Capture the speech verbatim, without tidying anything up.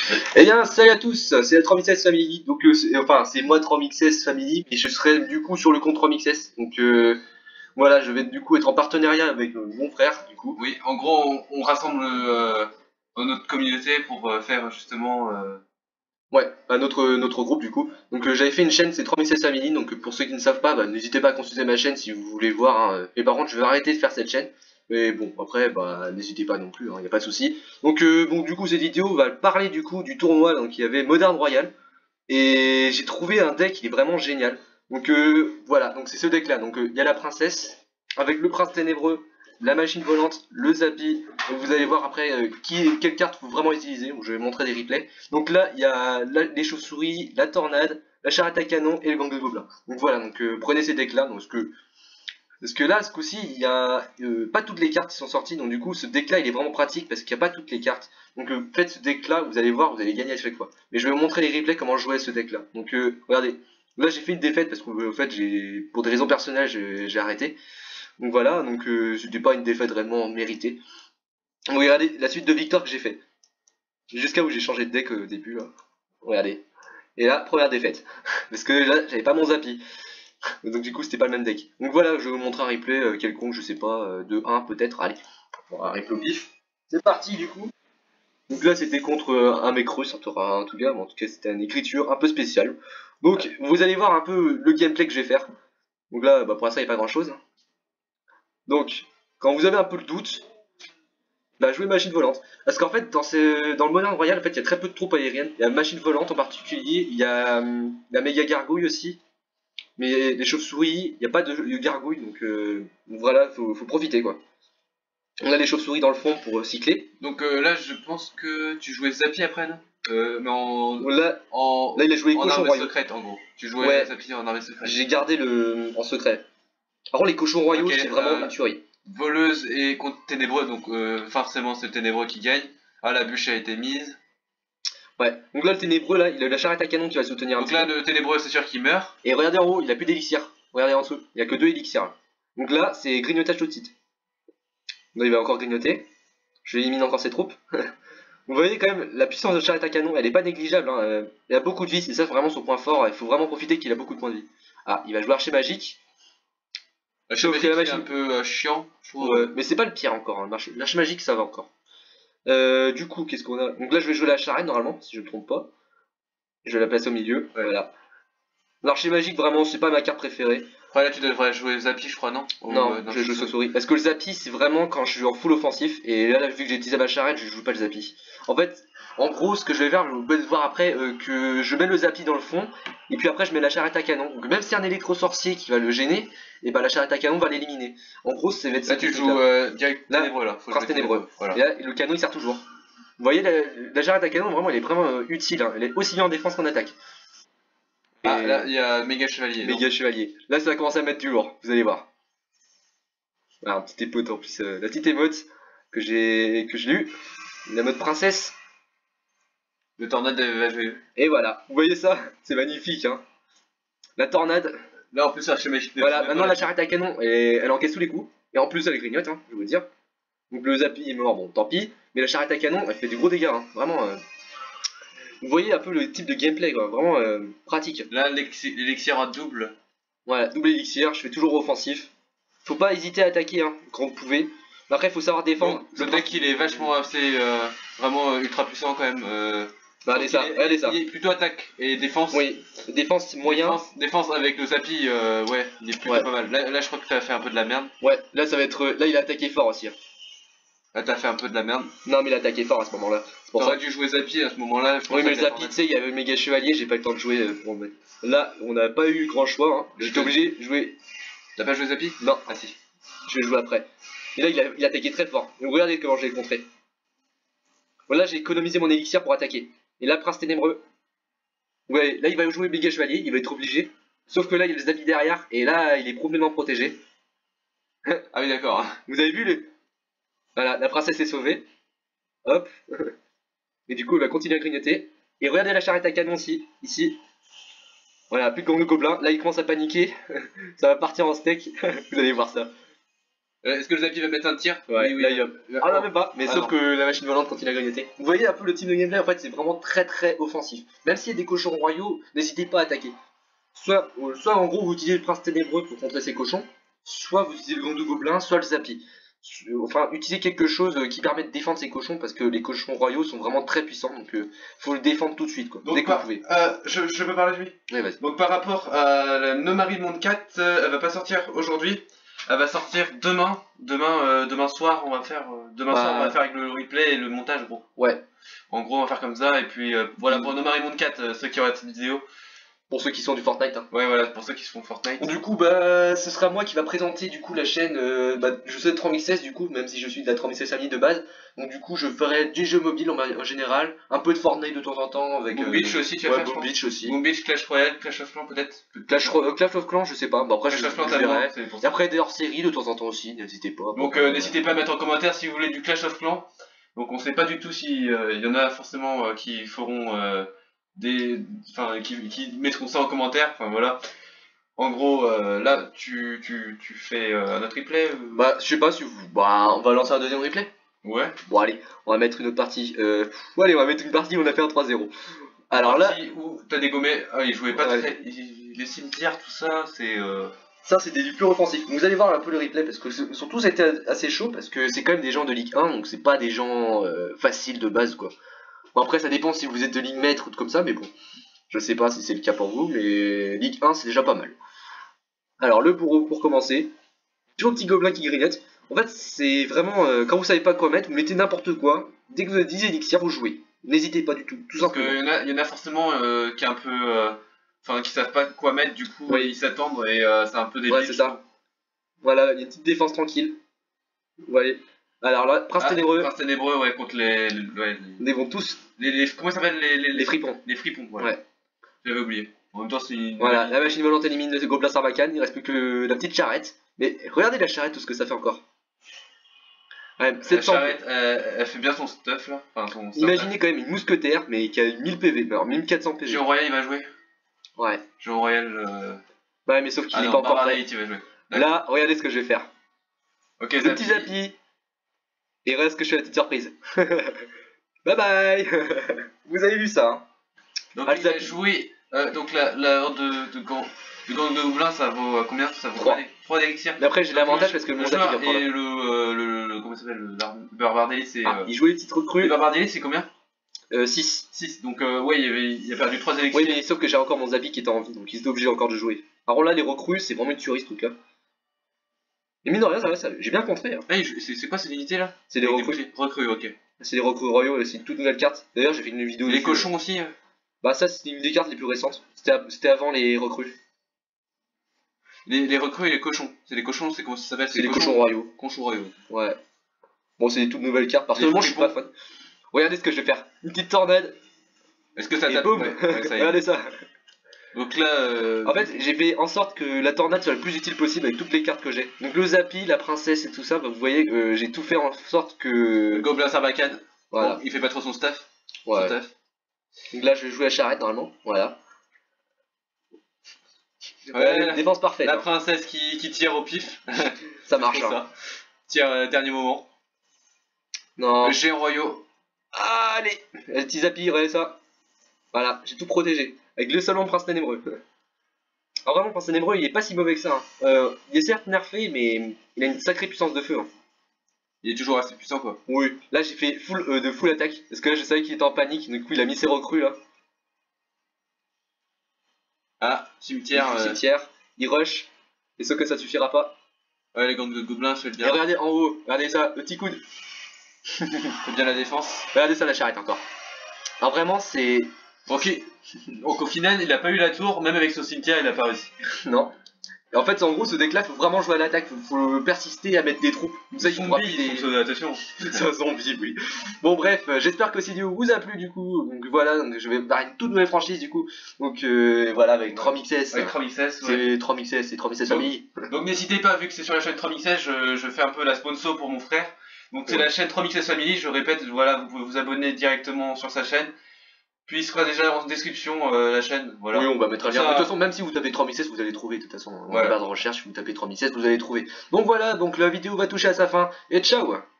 Eh bien, salut à tous, c'est la trois mille seize Family, donc euh, c'est- enfin c'est moi trois mille seize Family, mais je serai du coup sur le compte trois mille seize, donc euh, voilà, je vais du coup être en partenariat avec euh, mon frère, du coup. Oui, en gros, on, on rassemble euh, notre communauté pour euh, faire justement. Euh... Ouais, à notre, notre groupe du coup. Donc euh, j'avais fait une chaîne, c'est trois mille seize Family, donc euh, pour ceux qui ne savent pas, bah, n'hésitez pas à consulter ma chaîne si vous voulez voir, hein. Et par contre, je vais arrêter de faire cette chaîne, mais bon, après, bah n'hésitez pas non plus, il n'y a pas de souci. Donc euh, bon, du coup, cette vidéo va parler du coup du tournoi, donc il y avait Modern Royal. Et j'ai trouvé un deck, il est vraiment génial. Donc euh, voilà, donc c'est ce deck là. Donc euh, il y a la princesse, avec le prince ténébreux, la machine volante, le Zappy. Donc vous allez voir après euh, qui, quelle carte faut vraiment utiliser. Donc, je vais montrer des replays. Donc là, il y a la- les chauves-souris, la tornade, la charrette à canon et le gang de gobelins. Donc voilà, donc euh, prenez ces decks là. Donc, parce que parce que là, ce coup-ci, il y a euh, pas toutes les cartes qui sont sorties, donc du coup, ce deck-là, il est vraiment pratique parce qu'il n'y a pas toutes les cartes. Donc euh, faites ce deck-là, vous allez voir, vous allez gagner à chaque fois. Mais je vais vous montrer les replays comment jouer à ce deck-là. Donc euh, regardez, là j'ai fait une défaite parce que en fait, j'ai pour des raisons personnelles, j'ai arrêté. Donc voilà, donc euh, c'était pas une défaite vraiment méritée. Donc, regardez la suite de victoires que j'ai fait. Jusqu'à où j'ai changé de deck euh, au début. Là. Regardez. Et là, première défaite. Parce que là, j'avais pas mon Zappy. Donc du coup c'était pas le même deck. Donc voilà, je vais vous montrer un replay euh, quelconque, je sais pas, euh, de un peut-être, allez, bon, un replay au pif. C'est parti du coup. Donc là c'était contre euh, un mec russe, en tout cas, mais en tout cas c'était une écriture un peu spéciale. Donc vous allez voir un peu le gameplay que je vais faire. Donc là, bah, pour l'instant il n'y a pas grand chose. Donc, quand vous avez un peu le doute, bah jouez machine volante. Parce qu'en fait, dans, ces, dans le Modern Royal, en fait, il y a très peu de troupes aériennes. Il y a machine volante en particulier, il y a hum, la méga gargouille aussi. Mais les chauves-souris, il n'y a pas de, de gargouille, donc euh, voilà, faut, faut profiter quoi. On a les chauves-souris dans le fond pour euh, cycler. Donc euh, là, je pense que tu jouais Zappy après, non euh, Mais en, Là, en, là, il a joué en cochon armée royaux. secrète, en gros. Tu jouais Ouais, Zappy en armée secrète. j'ai gardé le en secret. Par contre, les cochons royaux, Ok, c'est vraiment euh, une tuerie. Voleuse et contre ténébreux, donc euh, forcément c'est le ténébreux qui gagne. Ah, la bûche a été mise. Ouais, donc là, le ténébreux, là, il a la charrette à canon qui va soutenir un Donc petit là, peu. le ténébreux, c'est sûr qu'il meurt. Et regardez en haut, il a plus d'élixir. Regardez en dessous, il n'y a que deux élixirs. Là. Donc là, c'est grignotage tout de suite. Donc il va encore grignoter. Je élimine encore ses troupes. Vous voyez quand même, la puissance de charrette à canon, elle est pas négligeable. Hein. euh, Il a beaucoup de vie, c'est ça vraiment son point fort. Il faut vraiment profiter qu'il a beaucoup de points de vie. Ah, il va jouer archer magique. Le Sauf que magique la est un machine. peu euh, chiant, je trouve. Ouais, mais c'est pas le pire encore. Hein. L'archer l'archer magique, ça va encore. Euh, du coup, qu'est-ce qu'on a? Donc là, je vais jouer la charrette normalement, si je ne me trompe pas. Je vais la placer au milieu. Ouais. Voilà. L'archer magique, vraiment, c'est pas ma carte préférée. Après là, tu devrais jouer Zappy, je crois, non Ou, Non, euh, je joue chauve-souris. Parce que le Zappy, c'est vraiment quand je suis en full offensif. Et là, vu que j'ai utilisé ma charrette, je joue pas le Zappy. En fait, en gros, ce que je vais faire, vous pouvez voir après, euh, que je mets le Zappy dans le fond. Et puis après, je mets la charrette à canon. Donc même si c'est un électro-sorcier qui va le gêner, et bah la charrette à canon va l'éliminer. En gros, c'est Là, tu joues euh, direct là, ténébreux, là. Faut prince jouer ténébreux. Voilà. Et là, le canon, il sert toujours. Vous voyez, la, la charrette à canon, vraiment, elle est vraiment euh, utile. Hein. Elle est aussi bien en défense qu'en attaque. Ah, Et là, il y a méga chevalier. méga chevalier. Là, ça va commencer à mettre du lourd. Vous allez voir. Ah, un petit émote en plus. Euh, la petite émote que j'ai que j'ai eu. La mode princesse. Le tornade va jouer. Et voilà. Vous voyez ça? C'est magnifique. Hein. La tornade. Là, en plus, archer magique. Voilà. Maintenant, la charrette à canon, elle, elle encaisse tous les coups. Et en plus, elle grignote, hein, je vais vous dire. Donc le Zappy est mort, bon, tant pis. Mais la charrette à canon, elle fait des gros dégâts. Hein. Vraiment. Euh... Vous voyez un peu le type de gameplay, quoi. Vraiment euh, pratique. Là, l'élixir à double. Voilà, double élixir, je fais toujours offensif. Faut pas hésiter à attaquer hein, quand vous pouvez. Mais après, faut savoir défendre. Donc, le deck, il est vachement assez. Euh, vraiment euh, ultra puissant quand même. Euh, bah, allez ça, il est, allez ça. Il est plutôt attaque et défense. Oui, défense moyen. Défense, défense avec le Zappy, euh, ouais, il est plutôt ouais. pas mal. Là, là, je crois que t'as fait un peu de la merde. Ouais, là, ça va être. Là, il a attaqué fort aussi. Hein. Là, t'as fait un peu de la merde. Non, mais il a attaqué fort à ce moment-là. T'aurais ça... dû jouer Zappy à ce moment-là. Oui, mais le Zappy, tu sais, il y avait le méga chevalier, j'ai pas eu le temps de jouer pour mettre. Là, on n'a pas eu grand choix. Hein. J'étais obligé de jouer. T'as pas joué Zappy? Non. Ah si. Je vais jouer après. Et là, il a, il a attaqué très fort. Donc, regardez comment j'ai contré. Voilà, j'ai économisé mon élixir pour attaquer. Et là, Prince Ténébreux. Ouais, là, il va jouer méga chevalier, il va être obligé. Sauf que là, il y a le Zappy derrière, et là, il est complètement protégé. Ah oui, d'accord. Vous avez vu le. Voilà, la princesse est sauvée. Hop. Et du coup, il va continuer à grignoter. Et regardez la charrette à canon ici. Ici. Voilà, plus de gang de gobelins. Là, il commence à paniquer. Ça va partir en steak. Vous allez voir ça. Euh, Est-ce que le Zappy va mettre un tir? Ouais, Oui, oui. là, il y a- Ah non, même pas, mais Ah, sauf non. que la machine volante quand il a grignoté. Vous voyez un peu le type de gameplay, en fait, c'est vraiment très très offensif. Même s'il y a des cochons royaux, n'hésitez pas à attaquer. Soit, euh, soit en gros, vous utilisez le prince ténébreux pour contrer ces cochons, soit vous utilisez le gang de gobelins, soit le Zappy. Enfin, utilisez quelque chose euh, qui permet de défendre ces cochons parce que les cochons royaux sont vraiment très puissants, donc euh, faut le défendre tout de suite, quoi. Donc, Dès que par- vous pouvez. euh, je, je peux parler de lui. Ouais, vas-y. Donc par rapport à la Nomari Monde quatre, euh, elle va pas sortir aujourd'hui. Elle va sortir demain. Demain, euh, demain soir, on va faire. euh, demain Bah. soir, on va faire avec le replay et le montage, gros. Ouais. En gros, on va faire comme ça. Et puis euh, voilà Mm. pour Nomari Monde quatre, euh, ceux qui auront cette vidéo. Pour ceux qui sont du Fortnite, hein. Ouais, voilà, pour ceux qui se font Fortnite. Du coup, bah, ce sera moi qui va présenter du coup la chaîne. Euh, bah, je suis de trois mille seize du coup, même si je suis de la trois mille seize famille de base. Donc du coup, je ferai du jeu mobile en, en général, un peu de Fortnite de temps en temps avec. Boom euh, Beach aussi, tu vas ouais, faire, je Boom pense. Beach aussi. Boom Beach, Clash Royale, Clash of Clans peut-être. Clash, Ro- euh, Clash of Clans, je sais pas. Bah, après, Clash je, of Clans, je t'as le verrai. droit, c'est pour Et ça. après, des hors-séries de temps en temps aussi, n'hésitez pas. Donc Bah, euh, bah, n'hésitez pas à mettre en commentaire si vous voulez du Clash of Clans. Donc on sait pas du tout si euh, il y en a forcément euh, qui feront euh, des, enfin qui, qui mettront ça en commentaire. Enfin voilà. En gros, euh, là tu, tu, tu fais euh, un autre replay. euh Bah, je sais pas si vous. Bah, on va lancer un deuxième replay. Ouais. Bon, allez, on va mettre une autre partie. Euh... pff, allez, on va mettre une partie où on a fait un trois zéro. Alors là. Partie où t'as dégommé. Ah, il jouait pas Ouais. très. il- Les cimetières, tout ça, c'est. Euh... Ça, c'était du pur offensif. Vous allez voir un peu le replay parce que ils ont tous été assez chauds parce que c'est quand même des gens de Ligue un, donc c'est pas des gens euh, faciles de base, quoi. Bon, après, ça dépend si vous êtes de Ligue maître ou de comme ça, mais bon, je sais pas si c'est le cas pour vous, mais Ligue un, c'est déjà pas mal. Alors, le pour, pour commencer, toujours petit gobelin qui grignote. En fait, c'est vraiment euh, quand vous savez pas quoi mettre, vous mettez n'importe quoi. Dès que vous avez dix élixirs, vous jouez. N'hésitez pas du tout, tout Parce qu'il simplement. y en a, il y en a forcément euh, qui est un peu. euh, Enfin, qui savent pas quoi mettre, du coup, Oui. et ils s'attendent et euh, c'est un peu débile. Ouais, c'est ça. Voilà, il y a une petite défense tranquille. Vous voyez. Alors là, Prince Ah, Ténébreux, Prince Ténébreux, ouais, contre les. les, ouais, les- ils vont tous les, les- comment ça s'appelle les, les, les fripons. Les fripons, ouais. Ouais. J'avais oublié. En même temps, c'est une. Voilà, la machine volante élimine le gobelin sarbacane, il reste plus que la petite charrette. Mais regardez la charrette, tout ce que ça fait encore. Ouais, La sept cents. charrette, elle, elle fait bien son stuff là. Enfin, son stuff, Imaginez quand même une mousquetaire, mais qui a mille P V, alors mille quatre cents là. P V. Géant Royal, il va jouer. Ouais. Géant Royal. Euh... Ouais, mais sauf qu'il Ah est non, pas encore Barbare prêt. Elite, il va jouer. D'accord. Là, regardez ce que je vais faire. Ok, Le petit Zappy. Et reste que je fais la petite surprise. Bye bye. Vous avez vu ça, hein. Donc, Ah, il a Zappy. joué. Euh, donc, la, la horde de, de, gang, de gang de Houblin, ça vaut euh, combien? Ça vaut Trois. trois d'élixirs. Mais après, j'ai l'avantage parce que le mon Zappy joueur vient prendre. et le, euh, le, le. Comment ça s'appelle? Le lar- Barbare d'élite, c'est. Ah, euh, il jouait les petites Le recrues. Barbare d'élite, c'est combien? Euh, six. six. Donc, euh, ouais, il, y avait, il a perdu trois élixirs. Oui, mais sauf que j'ai encore mon Zappy qui était en vie, donc il était obligé encore de jouer. Alors là, les recrues, c'est vraiment une tuerie ce truc-là. Et mine de rien, ça va, ça va. J'ai bien contré. Hein. Hey, je- c'est c'est quoi ces unités là? C'est des Avec recrues. petits- Recrues, ok. C'est des recrues royaux, et c'est une toute nouvelle carte. D'ailleurs, j'ai fait une vidéo. Et les dessus. cochons aussi? euh Bah, ça, c'était une des cartes les plus récentes. C'était à- c'était avant les recrues. les, les recrues et les cochons. C'est les cochons, c'est comment ça s'appelle? C'est les cochons royaux. Cochons royaux. Ouais. Bon, c'est des toutes nouvelles cartes. Les Personnellement, je suis pas fripons. fan. Regardez ce que je vais faire. Une petite tornade. Est-ce que ça Et tape? boum. Ouais, ouais, ça y est. Regardez ça. Donc là, euh, En fait, j'ai fait en sorte que la tornade soit le plus utile possible avec toutes les cartes que j'ai. Donc le Zappy, la princesse et tout ça, bah, vous voyez que j'ai tout fait en sorte le que... gobelin sarbacane, Voilà. bon, il fait pas trop son staff. Ouais. Son taf. Donc là, je vais jouer la charrette normalement. Voilà. Ouais, Euh, défense parfaite. La hein. princesse qui, qui tire au pif. Ça marche. Comme Hein. ça. Tire euh, dernier moment. Non. Le géant royaux. Allez. Le petit Zappy, regardez ça. Voilà, j'ai tout protégé. Avec le salon Prince Ténébreux. Alors vraiment, Prince Ténébreux, il est pas si mauvais que ça. Hein. Euh, il est certes nerfé, mais il a une sacrée puissance de feu. Hein. Il est toujours assez puissant quoi. Oui. Là, j'ai fait full euh, de full attaque. Parce que là, je savais qu'il était en panique. Du coup, il a mis ses recrues là. Ah, cimetière. Il euh, cimetière. Il rush. Et sauf que ça suffira pas. Ouais, les gangs de gobelins, je fais Et bien. regardez en haut. Regardez ça, le petit coude. Fais bien la défense. Regardez ça, la charrette encore. Alors vraiment, c'est... Ok. Donc au final, il a pas eu la tour, même avec son cimetière, il a pas réussi. Non. Et en fait, en gros, ce deck-là, faut vraiment jouer à l'attaque. Faut, faut persister à mettre des troupes. Comme ça, il pourra Zombie, plus il les... fonctionne, attention. C'est un zombie, oui. Bon, bref, euh, j'espère que cette vidéo vous a plu, du coup. Donc voilà, donc, je vais faire une toute nouvelle franchise, du coup. Donc euh, voilà, avec trois mille seize. Avec trois mille seize, ouais. C'est trois mille seize, c'est trois mille seize Donc- famille. Donc n'hésitez pas, vu que c'est sur la chaîne trois mille seize, je, je fais un peu la sponsor pour mon frère. Donc c'est Ouais. la chaîne trois mille seize Family, je répète, voilà, vous pouvez vous abonner directement sur sa chaîne. Puis il sera déjà en description euh, la chaîne, voilà. Oui, on va mettre un Comme lien. ça- De toute façon, même si vous tapez trois mille seize, vous allez trouver. De toute façon, dans Voilà. la barre de recherche, si vous tapez trois mille seize, vous allez trouver. Donc voilà, donc la vidéo va toucher à sa fin. Et ciao!